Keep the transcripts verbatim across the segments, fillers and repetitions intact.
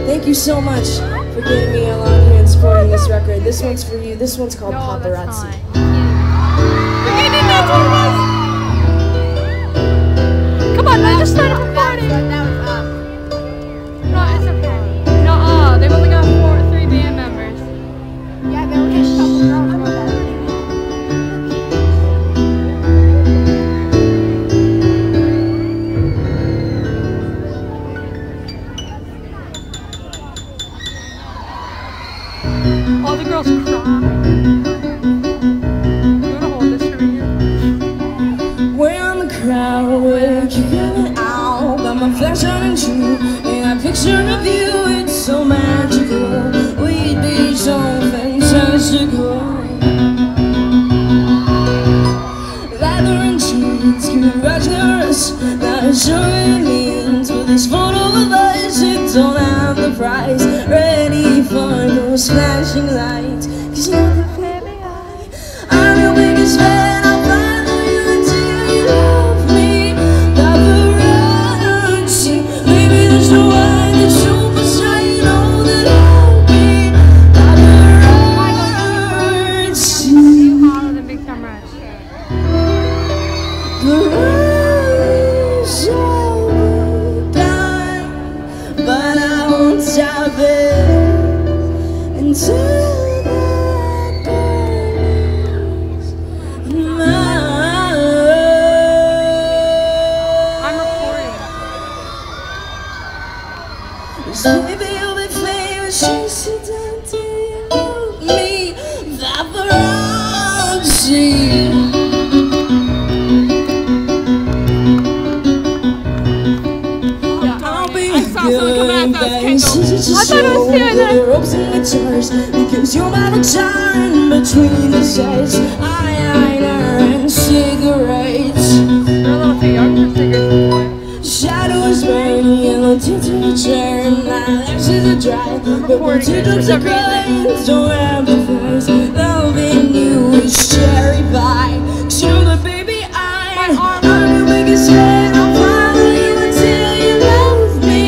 Thank you so much for getting me along here and supporting this record. This one's for you. This one's called No, Paparazzi. Come on, I just started recording. That was up. No, it's okay. No, uh, they've only got four, three band members. Yeah, they were just a couple girls. All the girls cry. You wanna hold this for me? We're on the crowd, we're keeping it out. Got my flash on and true, and a picture of you, it's so magical. We'd be so fantastical. Leather and jeans, congratulations. Not sure what it means, but this photo of us, it don't have the price. Ready for those flashing lights, 'cause you know that baby, I, I'm your biggest fan. I'll follow you until you love me. Paparazzi, baby, there's no one that's superstar. You know that I'll be paparazzi. You holler than Big Time Rush. The rush will die, but I won't stop it until that girl is mine. I'm recording. So baby, you'll be famous. Chase down till you love me. Paparazzi. I thought it was here then. The ropes and guitars, because you're my guitar in between the sets. Eyeliner and cigarettes. You're a little too young for cigarettes. Shadows burning, yellow tints in the chair. My lashes are dry, but my teardrops are crying. Don't have the voice. Loving you is cherry pie. 'Cause you're the baby I, I'm your biggest fan. I'll follow you until you love me.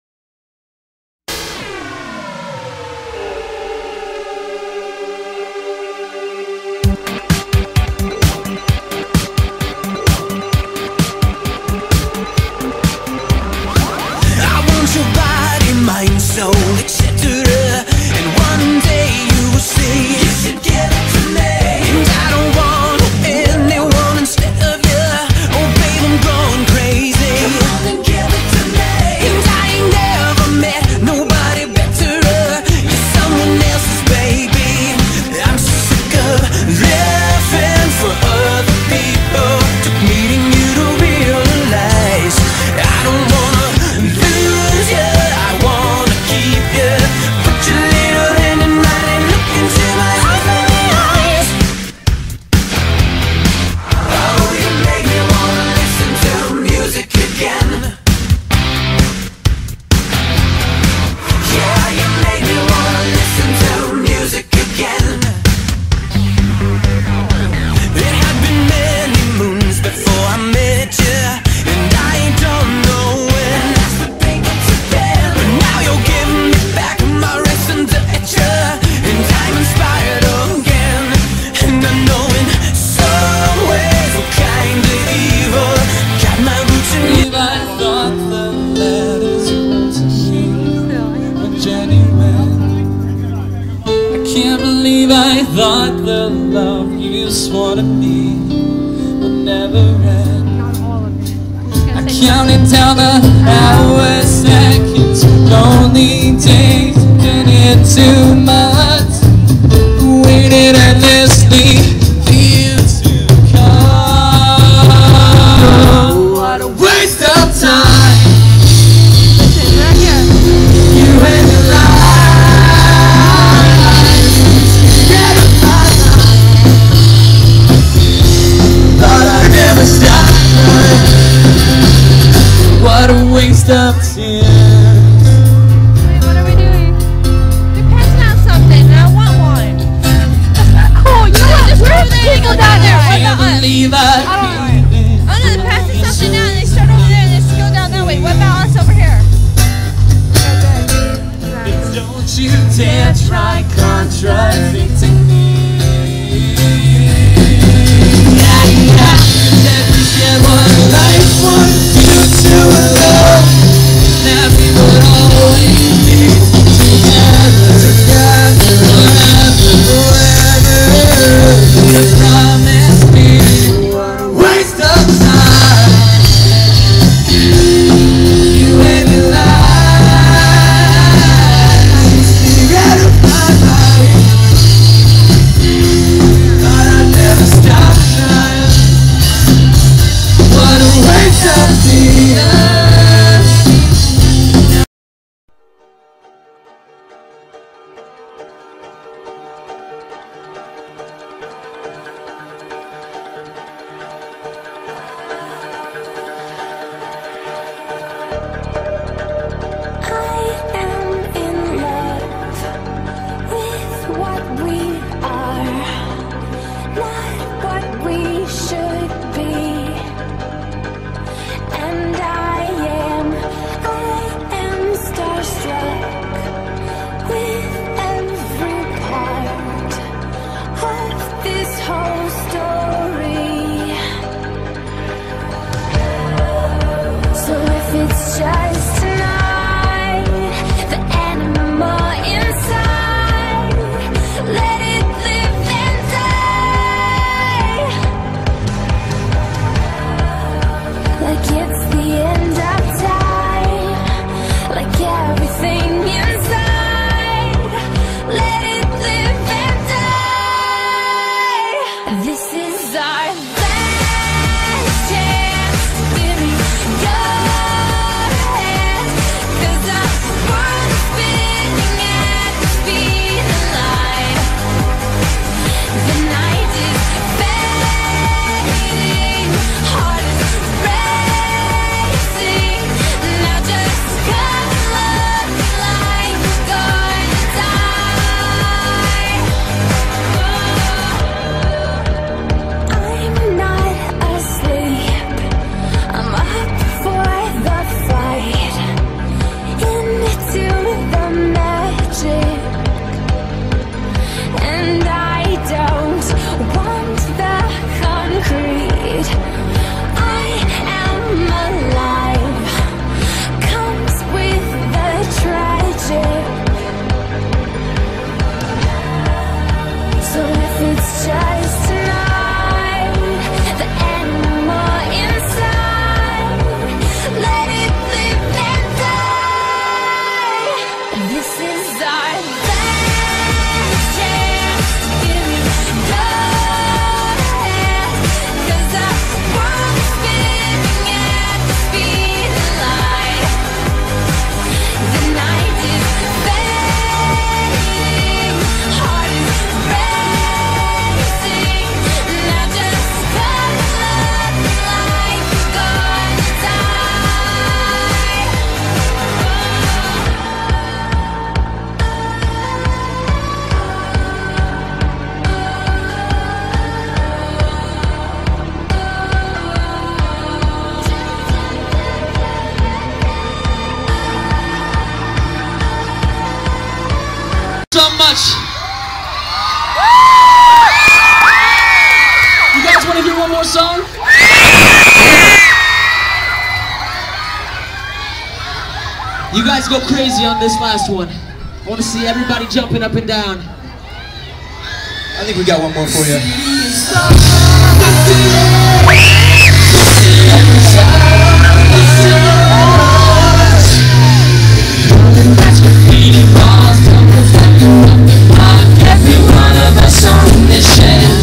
Your body, mind, soul, et cetera. And one day you will see you should give it to me. And I don't want anyone instead of you. Oh, babe, I'm going crazy. Come on and give it to me. And I ain't never met nobody better. You're someone else's baby. I'm so sick of living for other people. Took meeting you to realize I don't wanna lose you, I wanna keep you. Put your little hand in mine and look into my eyes. Oh, you make me wanna listen to music again. Yeah, you make me wanna listen to music again. It had been many moons before I met you, and I don't know when. But now you're giving me back my reason to hate you, and I'm inspired again. And I know in some ways we're kind of evil. Got my roots in you. I thought the letters were to me were genuine. I can't believe I thought the love you swore to me would never end. Not all of it. I counted down the hours, seconds, lonely days, and it too much. Waited endlessly for you to come. What a waste of time. Listen, right here. You and your lies. Get up my life. Thought I'd never stop. What a waste of tears. Wait, what are we doing? They're passing out something, and I want one. Oh, you know what? Just go there and go down there. What about us? Believe I I don't know. Oh no, they're passing something out, and they start over there, and they just go down that way. What about us over here? this whole story. So if it's just tonight, the animal inside, let it live and die. Like it's the end of time, like everything inside, let it live and die. This is our last chance. Give me your hand, 'cause our world is spinning at the speed of light. The night is fading, heart is racing. Now just come and love me like we're gonna die. I'm not asleep, I'm up for the fight, into the magic. And I don't want the concrete. I am alive, comes with the tragic. So if it's just tonight, the animal inside, let it live and die. This is our last chance. Give me your hand, 'cause our world is spinning at the speed of light. The night is fading, heart is racing. Now just come and love me like we're gonna die. So much. You guys want to hear one more song? You guys go crazy on this last one. I want to see everybody jumping up and down. I think we got one more for you. Every one of us on this ship,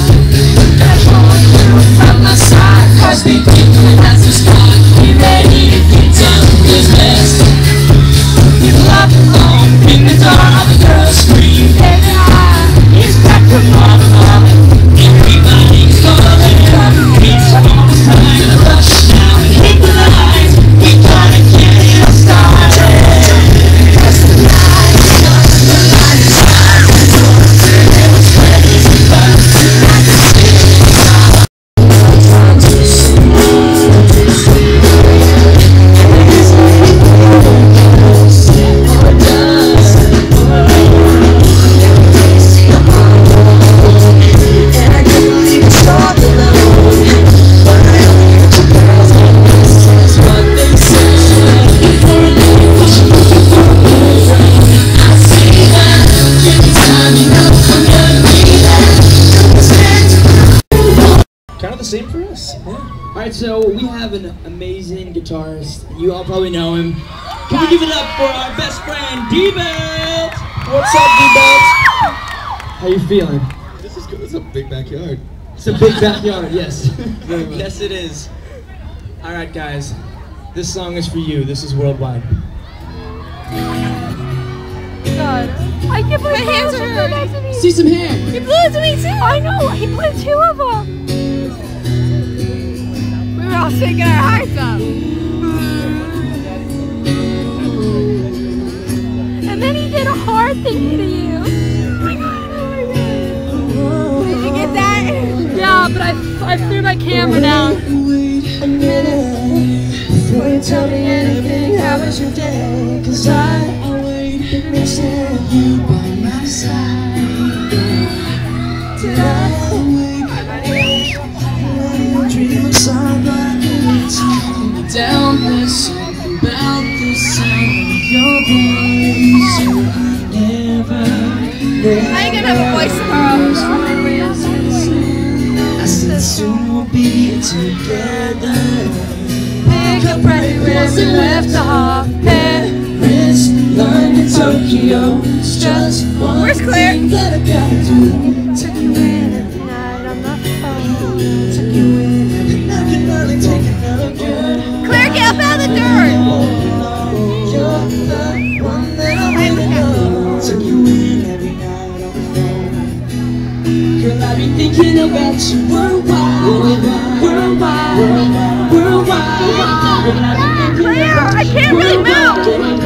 from my side, cause we think that's the start. We ready to get down to business. People up alone in the dark, the girls scream, baby, it's back to normal. Everybody's gonna come, it's almost time to rush now and hit the lights. We gotta get it started. Cause the night is not the light is high. It was ready to burn. Tonight the city is on. Time to Kind of the same for us. Yeah. All right, so we have an amazing guitarist. You all probably know him. Can we give it up for our best friend, D-Belt? What's up, D-Belt? How you feeling? This is good. It's a big backyard. It's a big backyard, yes. Yes, it is. All right, guys. This song is for you. This is worldwide. God. I can't believe my hands are hurting. See some hand. He blew it to me too. I know. He blew two of them. We were all singing our hearts up. And then he did a hard thing to you. Oh my God. Oh my God. Did you get that? Yeah, but I, I threw my camera down. Wait a minute before you tell me anything. How was your day? 'Cause I await missing you by my side. Did I dream of sunlight down this something about the sound of your voice. So I never, never How you gonna have a voice tomorrow? I said soon we'll be together. Pick up right where we left off. Paris, London, Tokyo. It's just one Where's Claire? thing that I gotta do. Take you in every night on the phone. Take you in every night, can only take another good. Claire, get up out of the dirt. You're the one that I really know. Take you in every night on the phone. Girl, I've been thinking about you worldwide, worldwide, worldwide, worldwide. Girl, I've been thinking Claire, about I you can't really move. worldwide.